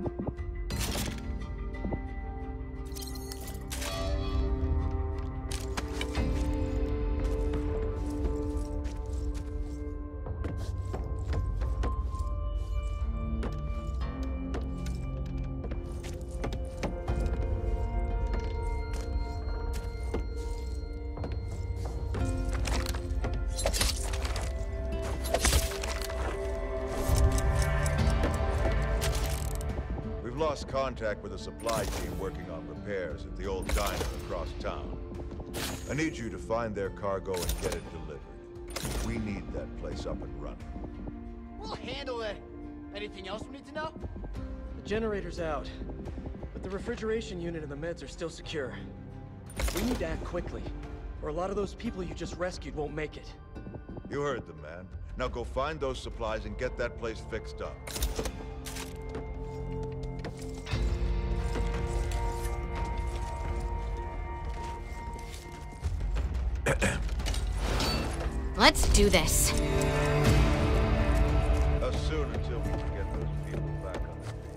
Lost contact with a supply team working on repairs at the old diner across town. I need you to find their cargo and get it delivered. We need that place up and running. We'll handle it. Anything else we need to know? The generator's out, but the refrigeration unit and the meds are still secure. We need to act quickly, or a lot of those people you just rescued won't make it. You heard them, man. Now go find those supplies and get that place fixed up. Let's do this. As soon until we can get those people back on their feet.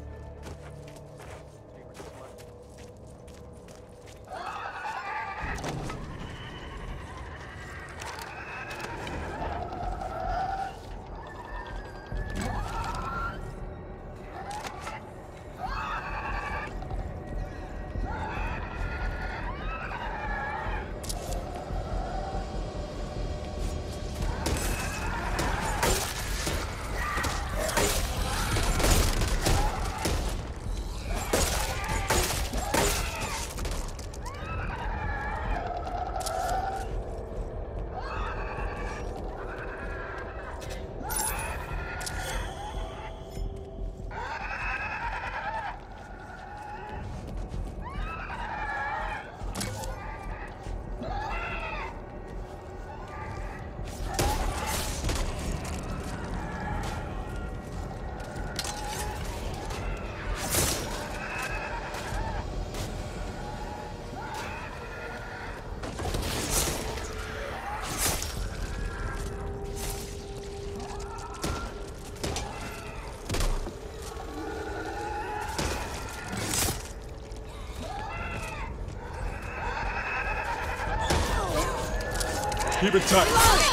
Keep it tight.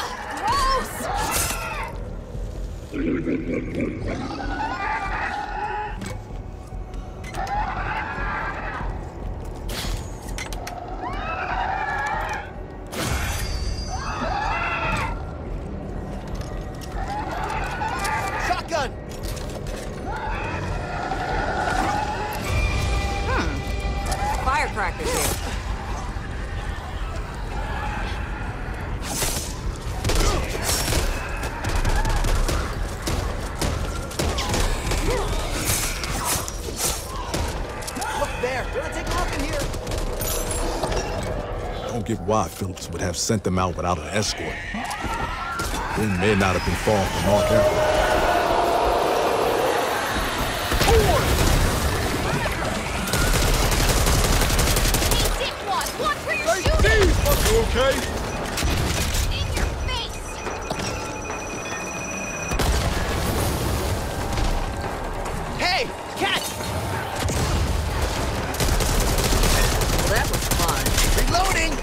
Shotgun! Firecrackers here. I don't get why Phillips would have sent them out without an escort. They may not have been far from Mark Avenue. You okay? In your face! Hey! Catch! Well, that was fun. Reloading!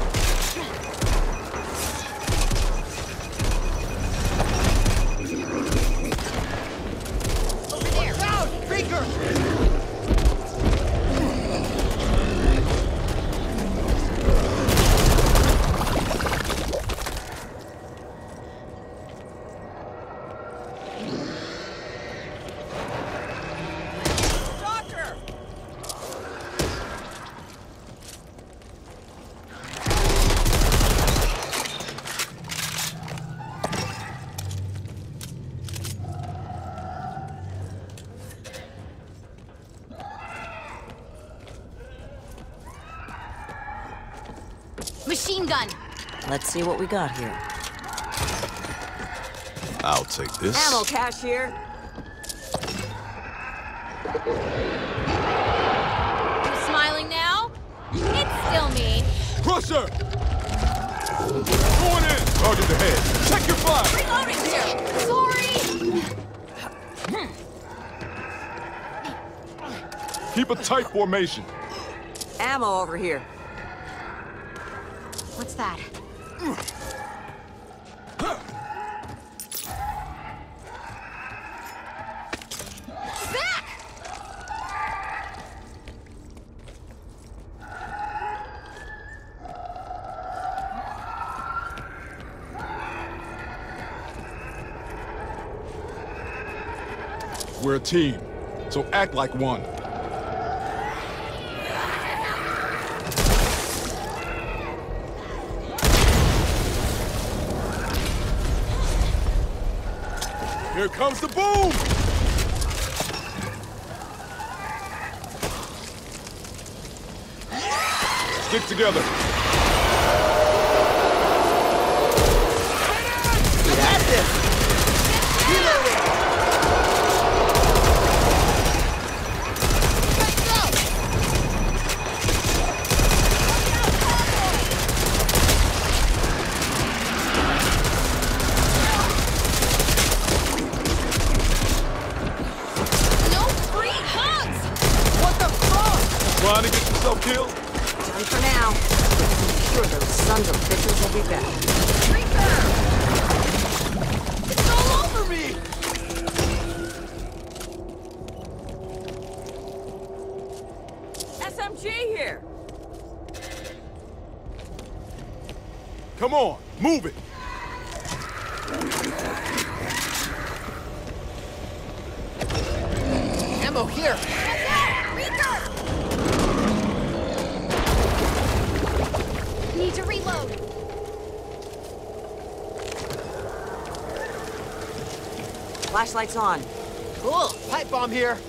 Over there! Down! Freaker! Machine gun! Let's see what we got here. I'll take this. Ammo cache here. You smiling now? It's still me. Crusher! Going in! Target the head. Check your fire! Reloading here! Sorry! Keep a tight formation. Ammo over here. What's that? Back! We're a team, so act like one. Here comes the boom! Stick together. That's it! Reloading! Trying to get yourself killed? Done for now. I'm sure those sons of bitches will be back. Reaper! It's all over me! SMG here! Come on, move it! Ammo here! Need to reload. Flashlight's on. Cool! Pipe bomb here!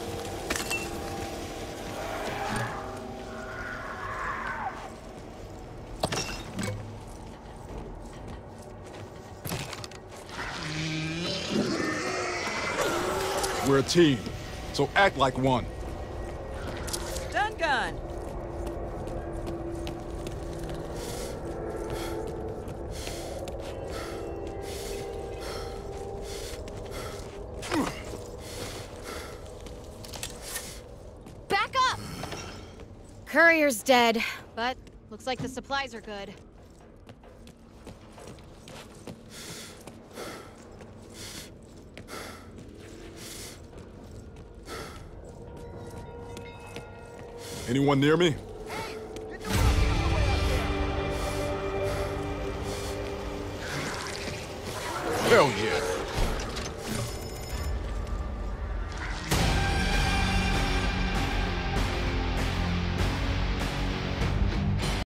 We're a team, so act like one. Stun gun! Back up! Courier's dead, but looks like the supplies are good. Anyone near me? Hell yeah.